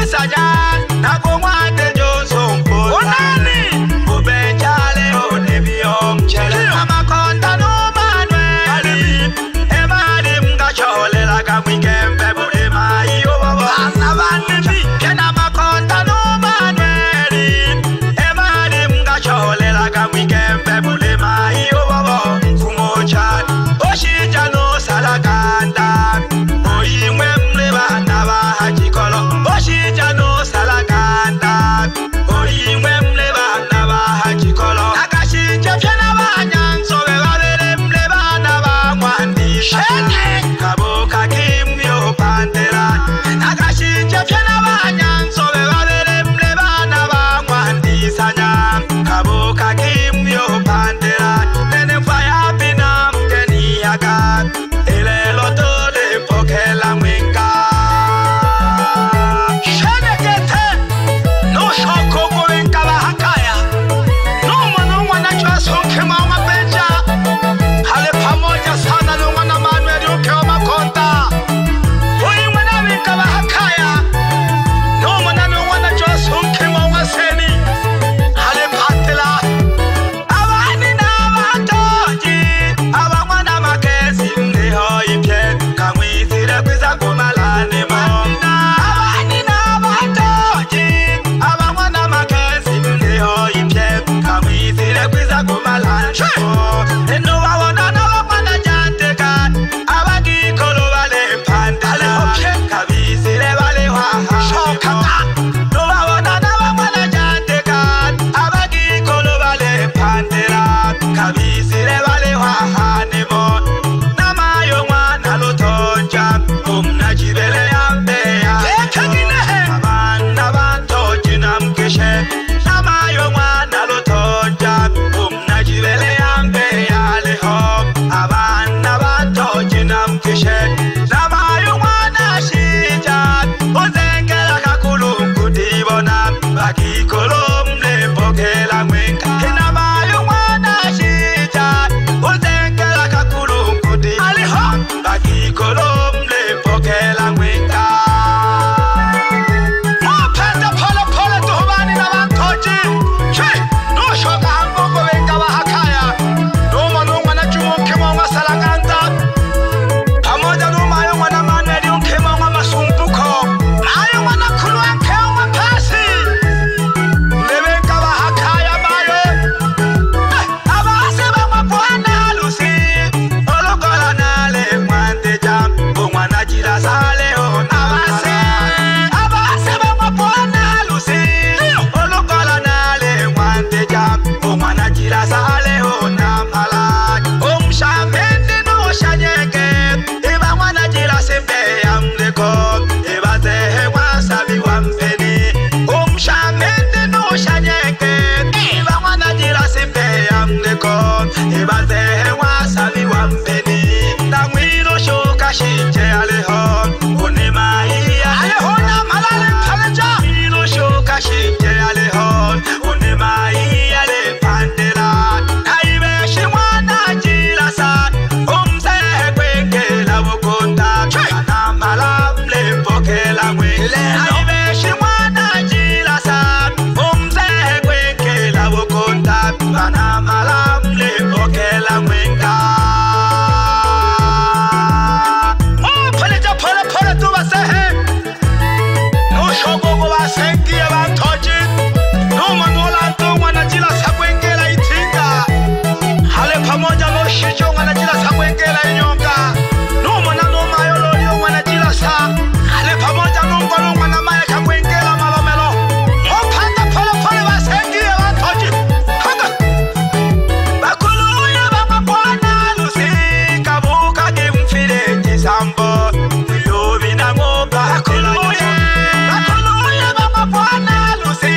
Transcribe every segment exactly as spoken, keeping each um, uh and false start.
Lucy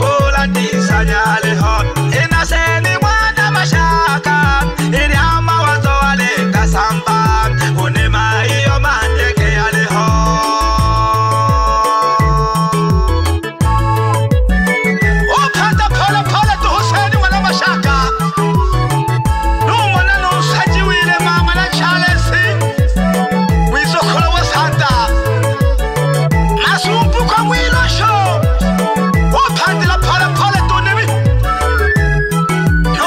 Hola tisanyale ho inaseni mwana mashaka ini ama wazo wale kasamba unema iyo mateke yale ho upata pole pole tu Hussein mwana mashaka numona nusaji wile mama na Charles wizokolo wasanta masumpu kwa mwilo show upandila pole pole tu nimi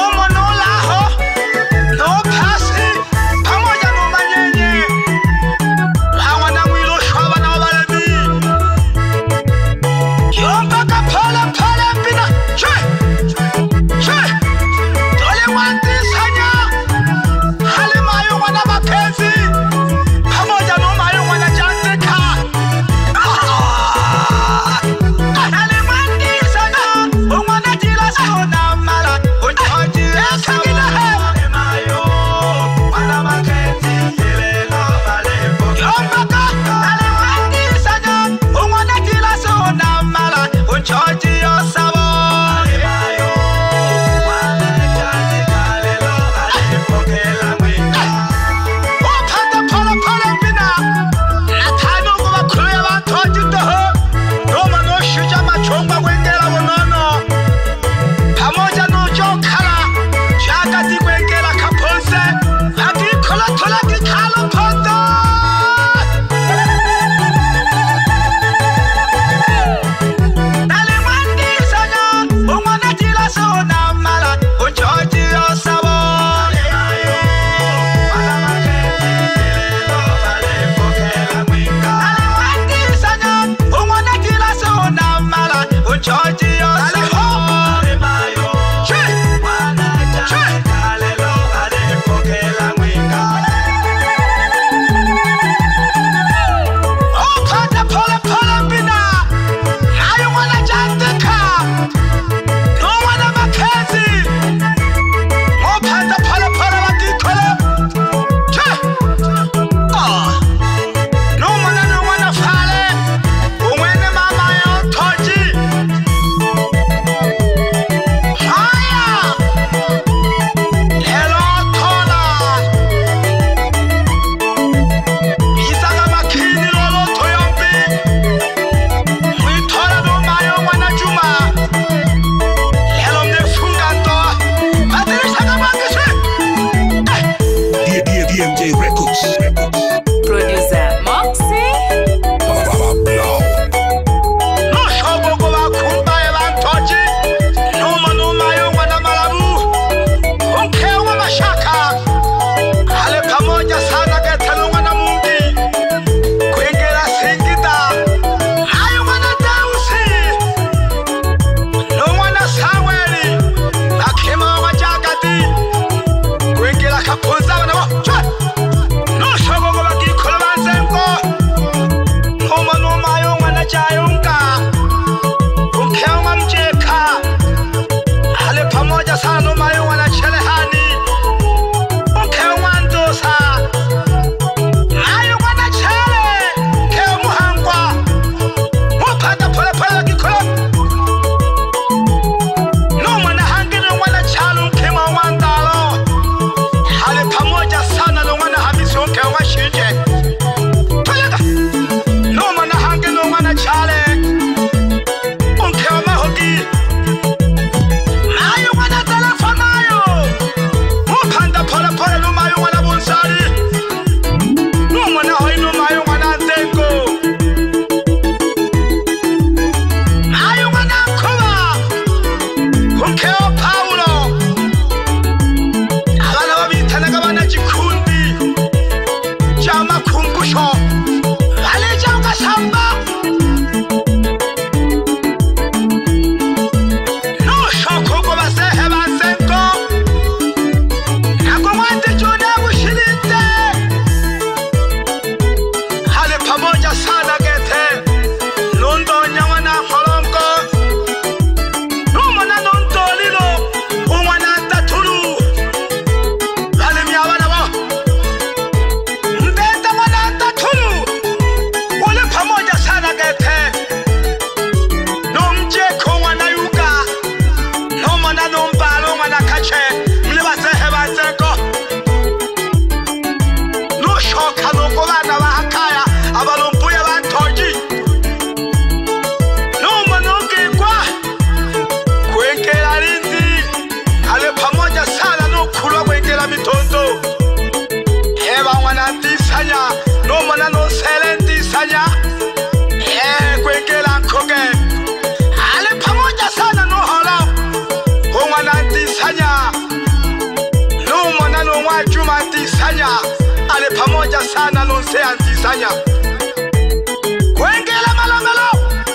se antisanya kwengela malomelo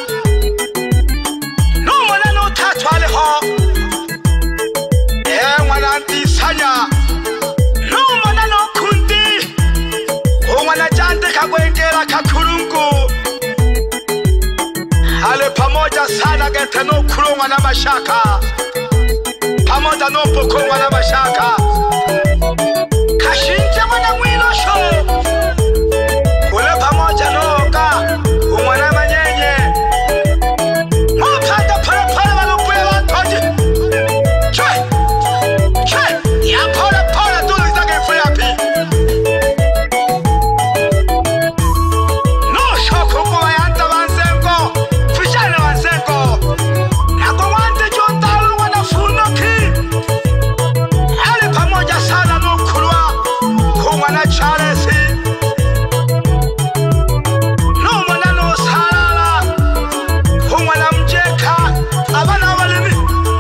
no mwana no thathwa le ho eh mwana antisanya no mwana no khundi o mwana jante ka kwengela ka khulungu ale pamoja sana gethe no khulungwa na mashaka pamoja no pokongwa na mashaka kashinje mwana mwilo sho kule pamoja noka umwana manyenye mopanda pole pole walopuye watoji chwe chwe ya pole pole tulu izake fuyapi no shoko kuwa yanta wanzengo fishane wanzengo nako wante jontalu wana funoki ale pamoja sana no kulwa kumwana charesi no mwana no salala kumwana mjeka abana walimi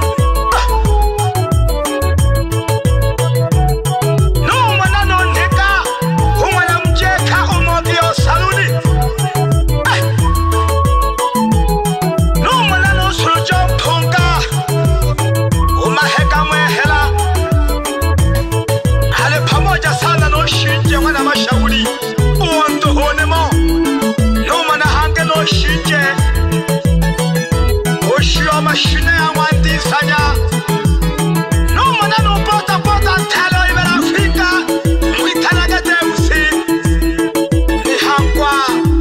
no mwana no ndeka kumwana mjeka umogio saluni no mwana no sujo mpunga umaheka mwehela ale pamoja sana no shinje mwana mashauri uonto honemo no mwana hange no shinje oshio mashine ya mwandisanya no mwana no bota bota talo ibera Afrika mwitanaga deusi ni hangwa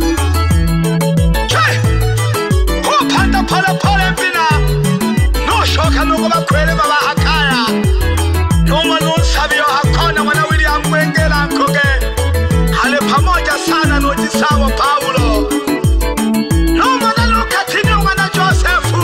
chwe kupanda pole pole mbina no shoka nuko bakwele baba hakaya no mwana unsabio hakona mwana William Kwengela nkoge ale pamoja sana no jisawa Paulo no mwana Lukatini mwana Josefu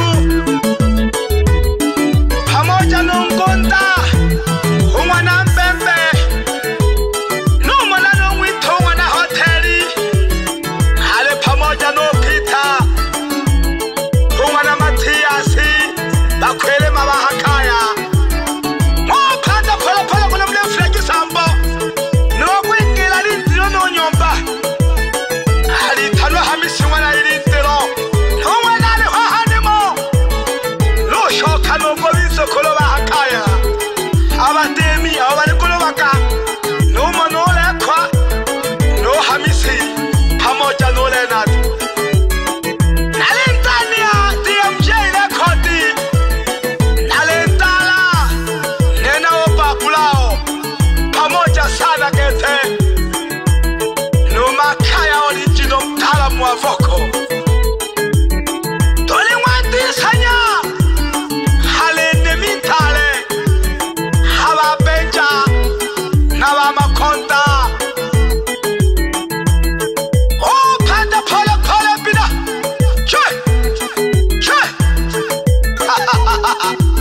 pamoja no Ngonda umwana Mbembe no mwana no Mwito mwana Hoteli ale pamoja no Peter umwana Matiasi bakwele mabahakaya mopanda pole pole kuna mle Freki Sambo no Kwengela lindiro no nyomba ali tano hamisi mwana ilindiro no mwana ali hohanemo no shoka no gobiso kolo bahakaya abademi abali kolo baka no mwana olekwa no hamisi pamoja no Leonard nalentania D M J rekodi nalentala nena opapulao pamoja sana gete no makaya original mtaalamu wa voko toli mwandisanya halende mitale haba benja na ba makonda oh panda pole pole bina chwe chwe